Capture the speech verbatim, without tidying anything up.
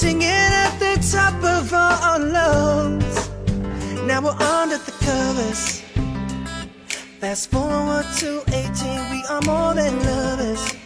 singing at the top of our lungs. Now we're under the covers. Fast forward to eighteen, we are more than lovers.